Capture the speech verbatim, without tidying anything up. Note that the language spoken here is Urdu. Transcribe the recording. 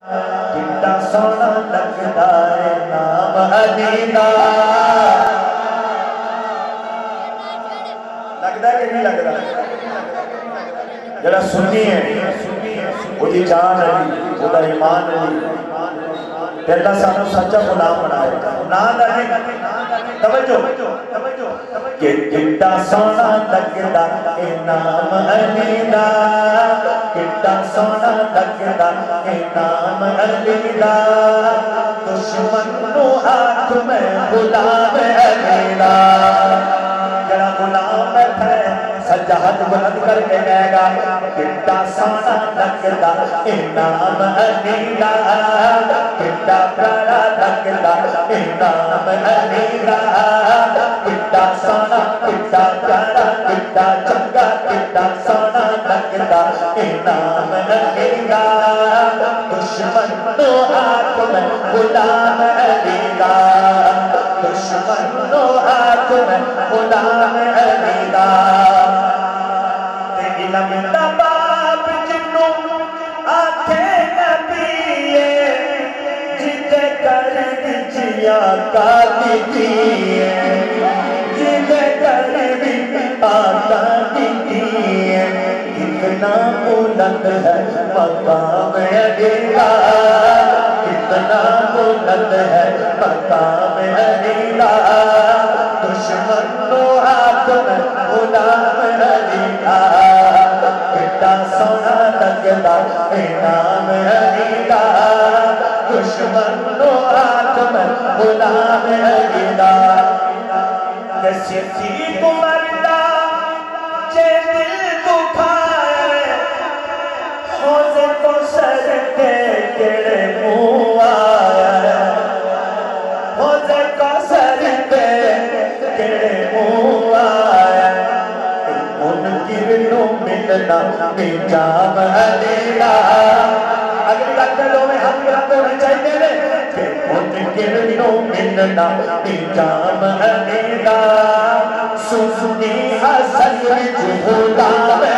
کتا سونا لگتا ہے نام علی دا لگتا ہے کہ نہیں لگتا جڑا سنی ہے وہ دی جان علی وہ دا ایمان علی کہ اللہ سانو سچا غلام بنائے نام علی توجہ کہ کتا سونا لگتا ہے نام علی دا کتا سونا لگتا ہے نام علی دا دشمن نو ہاتھ میں غلام علی دا جڑا غلام ہے سجا ہاتھ بلند کر کے کہے گا کتا سونا لگتا ہے نام علی دا کتا پیارا لگتا ہے نام علی دا کتا سونا کتا پیارا کتا چنگا کتا سونا لگتا ہے نام علی دا دشمن نو ہاتھ میں غلام علی دا دشمن نو ہاتھ میں غلام علی دا علم دا باب جنوں آنکھیں نبیے جتے کر جیا کا دیئے جتے کر آتا دیئے کتنا بلند ہے مقام علی دا کتنا بلند ہے مقام علی دا دشمن نو ہاتھ میں غلام علی دا کتا سونا لگتا ہے نام علی دا دشمن نو ہاتھ میں غلام علی دا کسی تھی کو مردہ جے دل دکھائے خوزے تو سر کے کڑے منہ آیا خوزے تو سر کے کڑے منہ آیا منکرنوں ملنا نجام علی دا اگلی لگلوں میں ہم رب ہونے چاہیے لے کہ منکرنوں ملنا نجام علی دا سنی حسن جو غلام